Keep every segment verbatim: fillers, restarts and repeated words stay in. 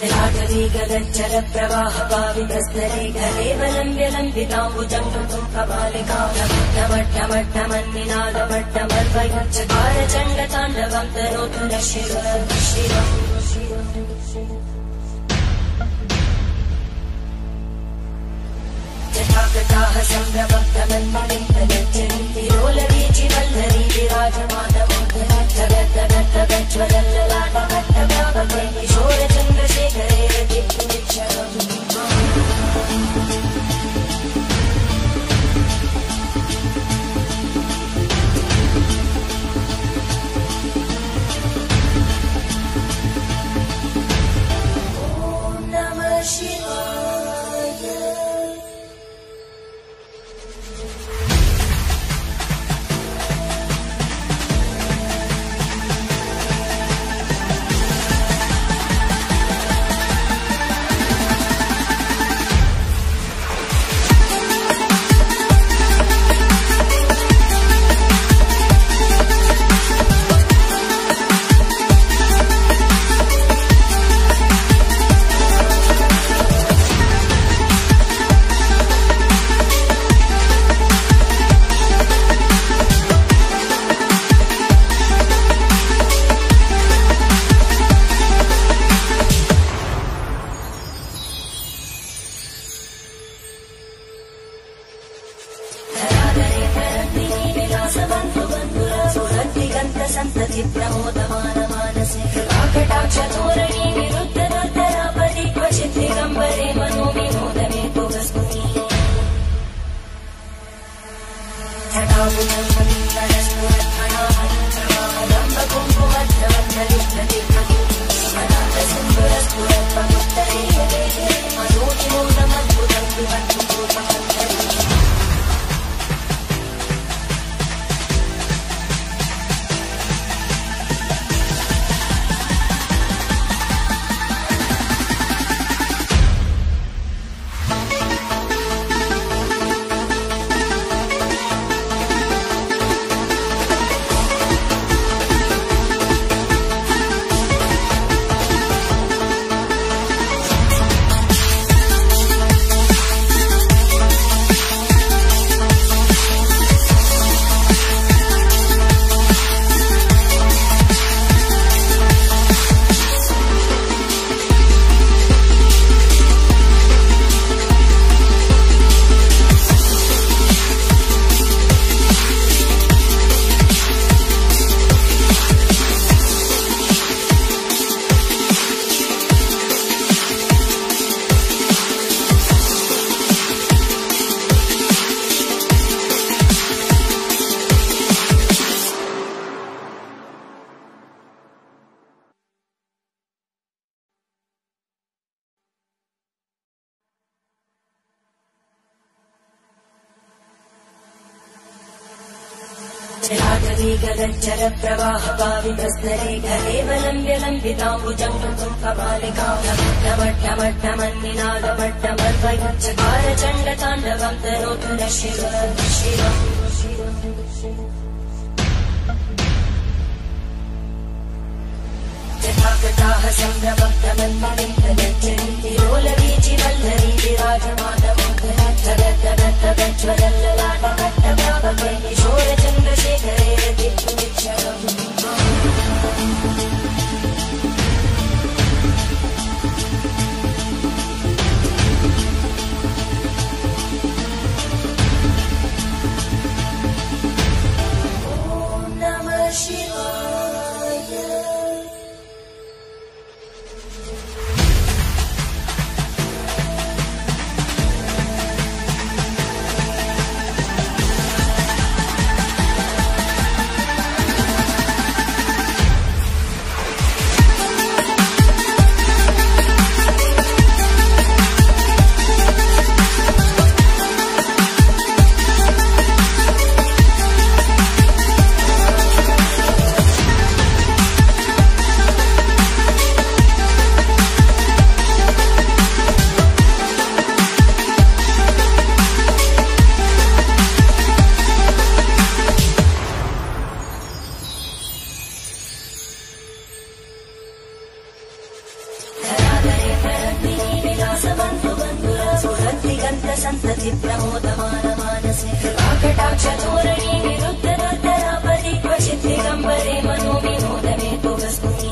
जलाटवीगलज्जल प्रवाह पावितस्तरे केवलं व्यलम्बिताम्बुजङ्गं कपालिका नमट्टमट्टमन्निनादमट्टमर्वयुच्चकार चण्डताण्डवं तनोतु न शिव शिव जटाकटाः सम्भ्रमक्तमन्मलिं तदज्जन्ति रोलवीचि वल्लरी विराजमानमोदरज्जगद्दगद्दगज्ज्वलल्ललाटकट्टव्यापके किशोरचन्द्रशेखरे रतिपुनिच्छरम् ॐ नमः शिवाय। संतति प्रमोदमान मानसे कृपाकटाक्षतोरणी विरुद्ध दुर्धरापदि क्वचित् दिगम्बरे मनो विनोदने पुगस्मुनि जलाटवीगलज्जल प्रवाह पावितस्तरे केवलं व्यलम्बिताम्बुजङ्गं कपालिका नमट्टमट्टमन्निनादमट्टमर्वयुच्चकार चण्डताण्डवं तनोतु न शिव शिव जटाकटाः सम्भ्रमक्तमन्मलिं तदज्जन्ति रोलवीचि वल्लरी विराजमानमोदरज्जगद्दगद्दगज्ज्वलल्ललाटकट्टव्यापके किशोरचन्द्रशेखरे रतिपुनिच्छरम् ॐ नमः शिवाय। सन्तति प्रमोदमानमानसे कृपाकटाक्षतोरणी विरुद्धदुर्धरापदि क्वचित् दिगम्बरे मनो विनोदमे तु वस्तुति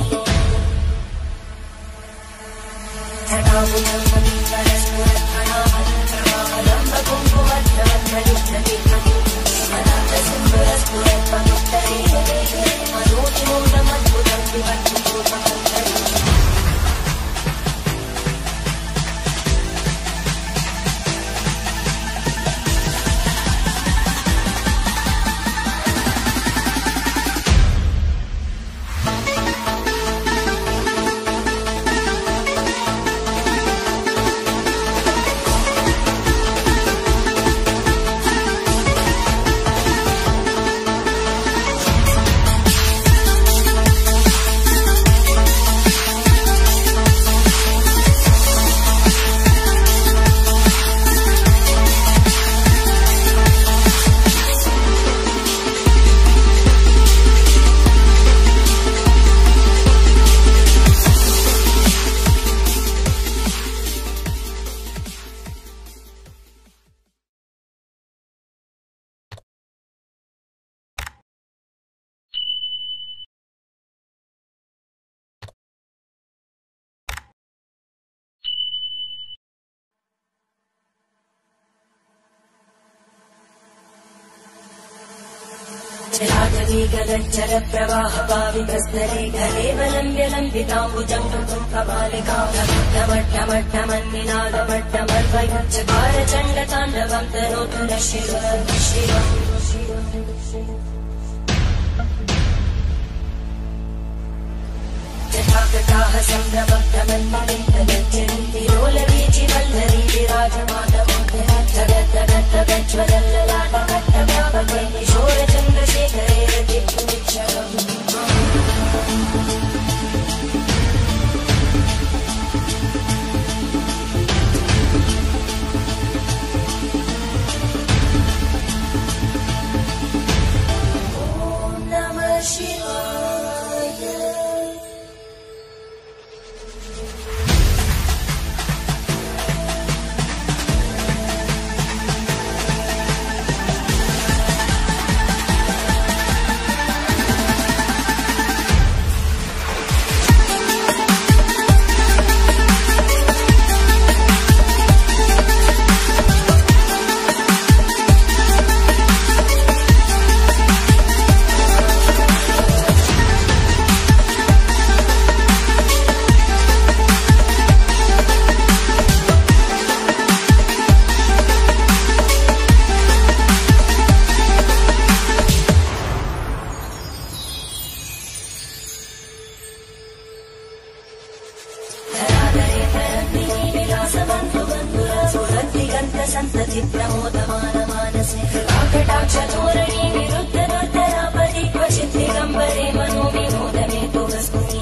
जलाजलीगलज्जल प्रवाह पावितस्तरे गलेवलम्ब्य लम्बिताम्बुजं कृतं कपालिकामट्टमट्टमट्टमन्निनादमट्टमर्वयुच्चकार चण्डताण्डवं तनोतु न शिव शिव जटाकटाः सम्भ्रमब्धमन्मलिन्दगच्छन्ति लोलवीचि वल्लरी विराजमानमोहनज्वलल्ललाटकट्टव्यापके किशोरचन्द्रशेखरे रतिपुनिक्षरम् ॐ नमः शिवाय सन्तति प्रमोदमानमानसे कृपाकटाक्षतोरणी विरुद्धदुर्धरापदि क्वचित् दिगम्बरे मनो विनोदमे तु वस्तुति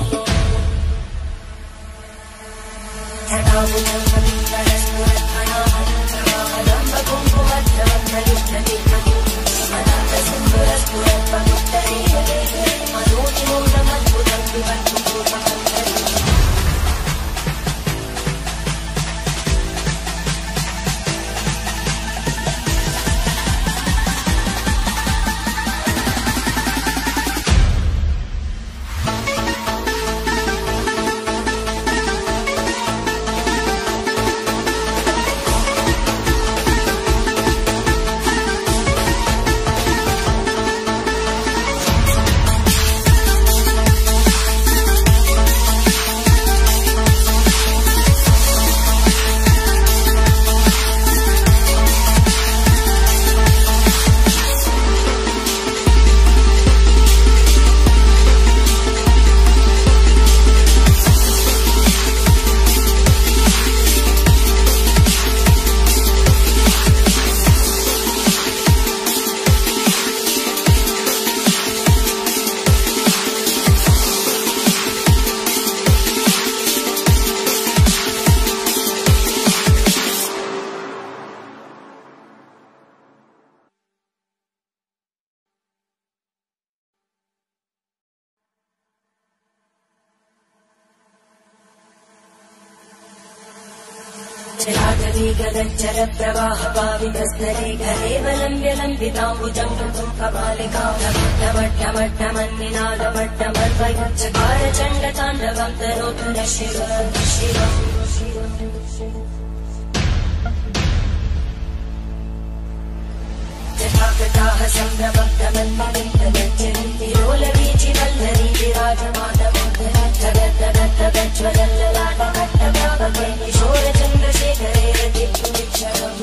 गदच्चर प्रवाह पावितस्तरे घरेवलम्ब्य लम्बिताम्बुजं कृतं कपालिका टमट्टमट्टमट्टमन्निनादमट्टमर्वयच्चकार चण्डताण्डवं तनोतु न शिव शिवम् जटाकटाः सम्भ्रमब्धमन्मलिन्दगच्छन्ति लोलवीचि वल्लरी विराजमानमोदरज्ज्वलल्ललाटकट्टव्यापके किशोरचन्द्रशेखरे रतिपुनिच्छलम्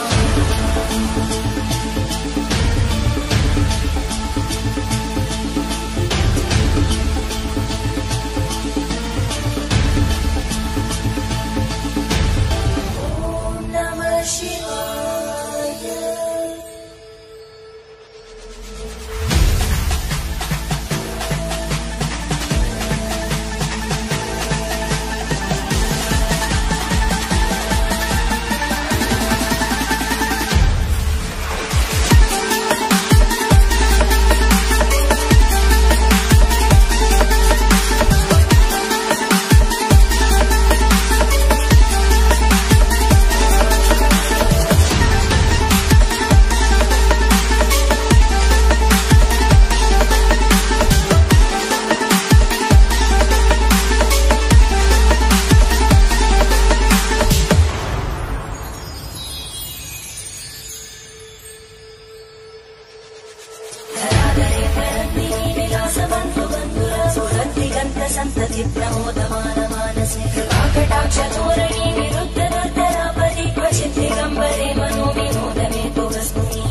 ॐ नमः शिवाय। संतति प्रमोदमान मानसे कृपाकटाक्षतोरणी विरुद्धदर्दरापरि क्वचित् दिगम्बरे मनो विनोदमे तु वस्तुनि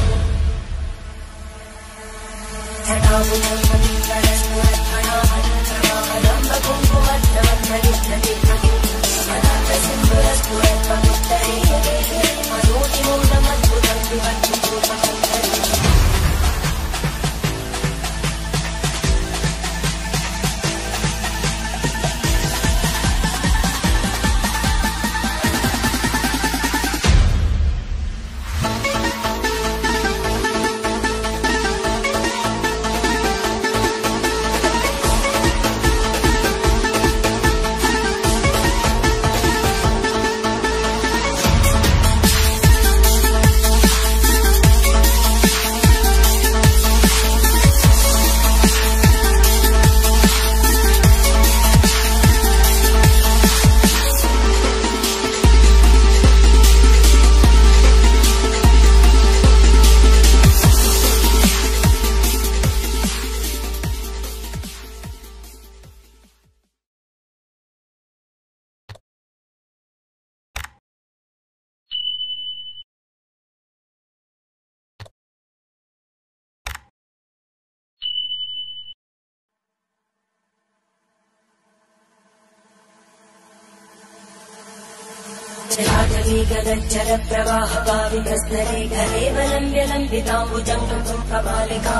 गदच्चर प्रवाह पावितस्तरे घरेवलम्ब्य लम्बिताम्बुजं कृतं कपालिका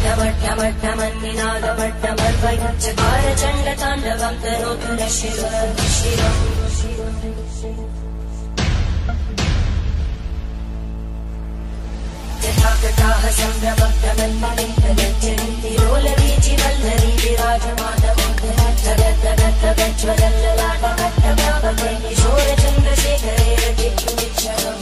टमट्टमट्टमन्निनादमट्टमर्वयच्चकार चण्डताण्डवं तनोतु न शिव शिवम् जटाकटाः सम्भ्रमब्धमन्मलिन्दगच्छन्ति लोलवीचि वल्लरी विराजमानमोदरज्ज्वलल्ललाटकट्टव्यापके किशोरचन्द्रशेखरे रतिपुनिच्छलम्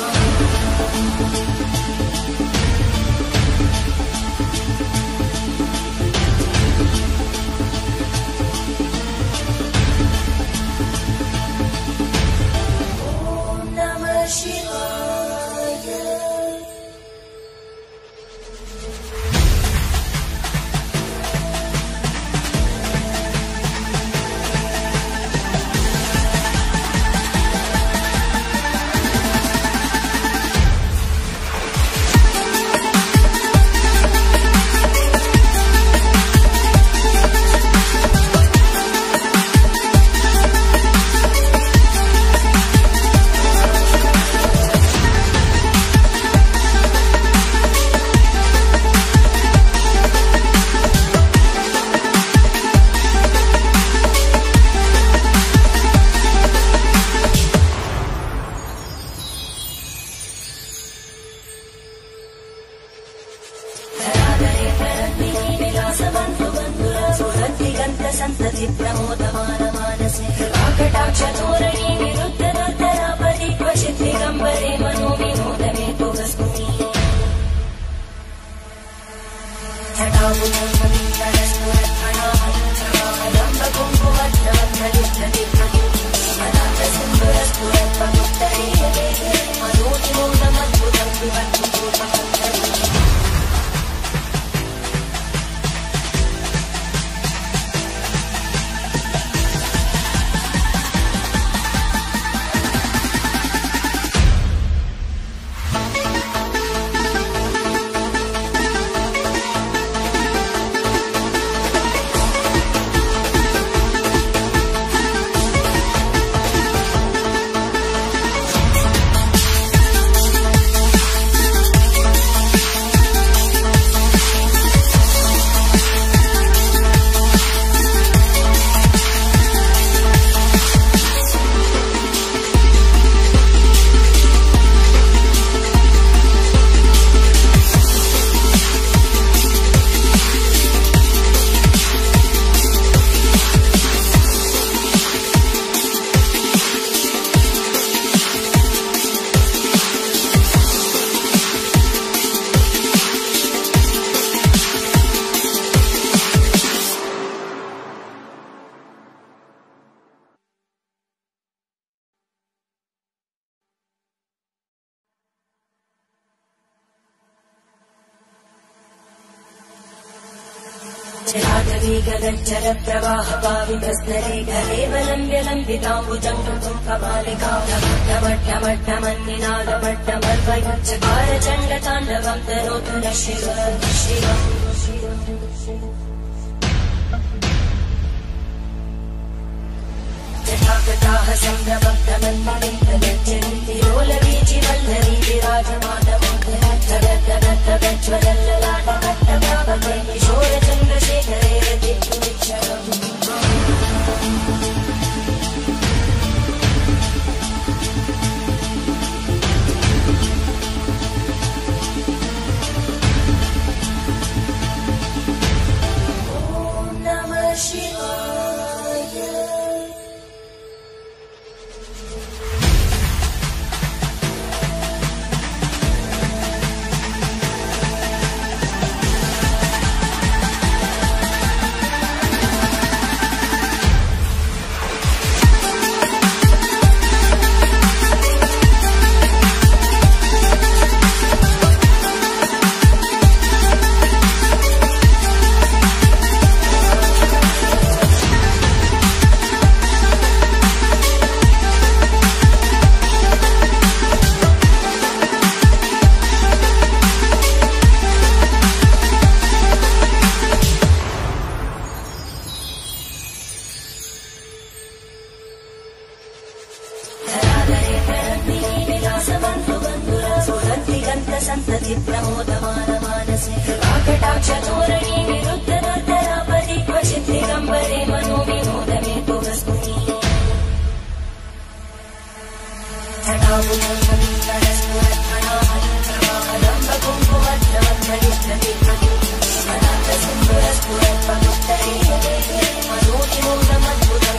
ॐ नमः शिवाय। संतति प्रमोदमान मानसे कृपाकटाक्षतोरणी विरुद्धदर्दरापरि राघवी गगनचर प्रवाह पावितस्तरे गलेवलम्ब्य लम्बिताम्बुजं कृतं कपालिका डमड्डमड्डमन्निनादमड्डमर्वयुच्चकार चण्डताण्डवं तनोतु नः शिव शिव जटाकटाः सम्भ्रमब्धमन्मलिन्दगच्छन्ति लोलवीचि वल्लरी विराजमानमोहनज्वलल्ललाटकट्टभावके किशोरचन्द्रशेखरे रतिक्षुमिच्छरम् ॐ नमः शिवाय। संतति प्रमोदमानमानसे कृपाकटाक्षतोरणी विरुद्धदर्दरापदि क्वचित् दिगम्बरे मनो विनोदमे तु वस्तुनि मनो विनोदमद्भुतं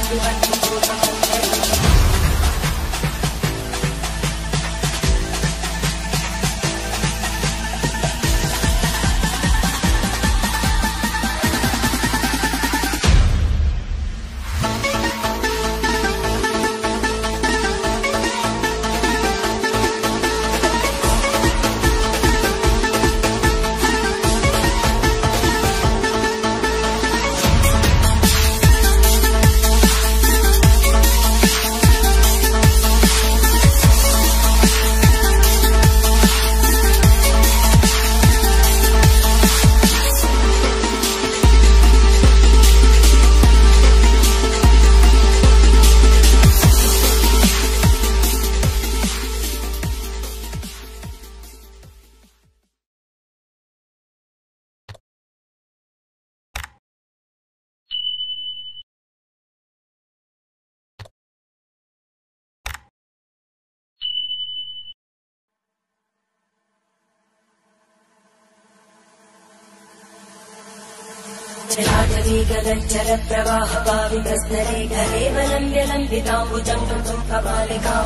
राघवी गगनचर प्रवाह पावितस्तरे गलेवलम्ब्य लम्बिताम्बुजं कृतं कपालिका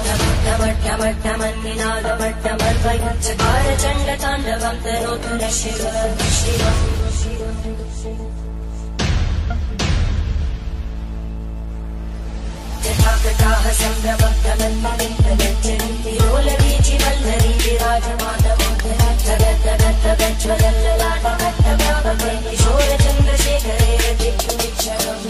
डमड्डमड्डमन्निनादमड्डमर्वयुच्चकार चण्डताण्डवं तनोतु नः शिव शिव जटाकटाः सम्भ्रमब्धमन्मलिन्दगच्छन्ति लोलवीचि वल्लरी विराजमानमोहनज्वलल्ललाटकट्टभावके किशोरचन्द्रशेखरे रतिक्षुमिच्छरम्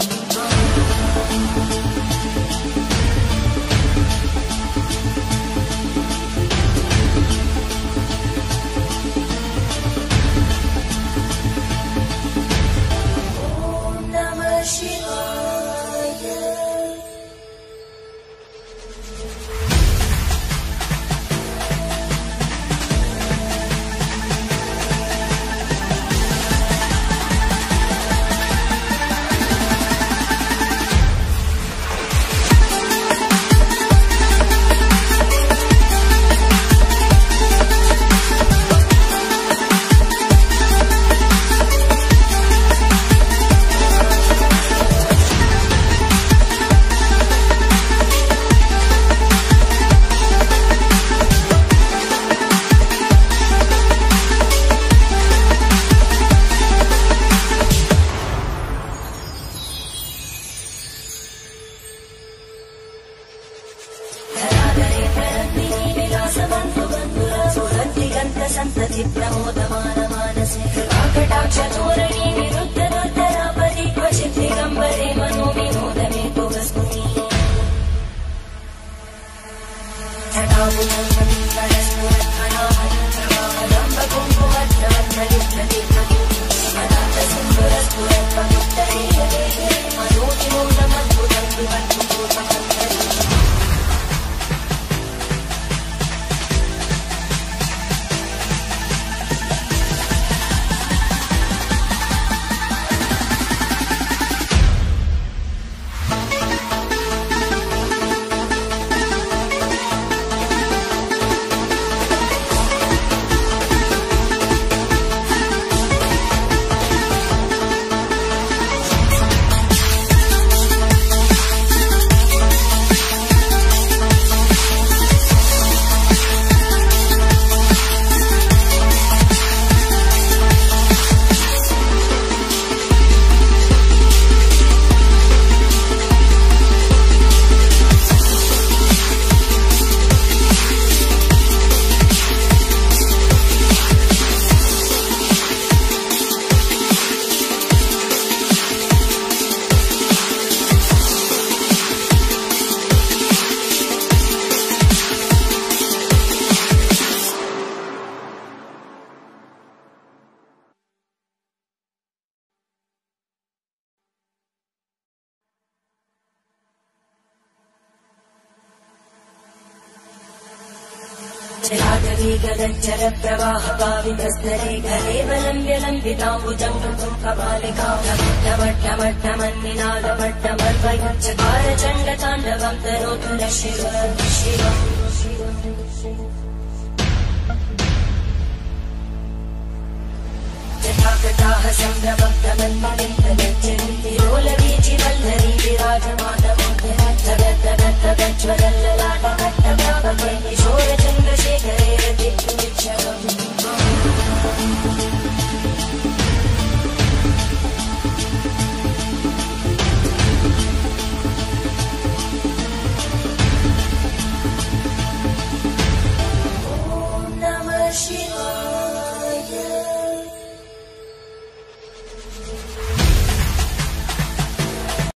ॐ नमः शिवाय। संतति प्रमोदमानमानसे कृपाकटाक्षतोरणी विरुद्धदर्दरापदि जलाटवीगदज्जल प्रवाह पावितस्तरे गलेवलम्ब्य लम्बिताम्बुजं कृतं कपालिका डमट्टमट्टमट्टमन्निनादमट्टमर्वयुच्चकार चण्डताण्डवं तनोतु न शिव शिव जटाकटाः सम्भ्रमब्धमन्मलिन्दगच्छन्ति लोलवीचि वल्लरी विराजमानमोदरत्तगत्तगत्तगज्ज्वलल्ललाटकट्टप्रापके किशोरचन्द्र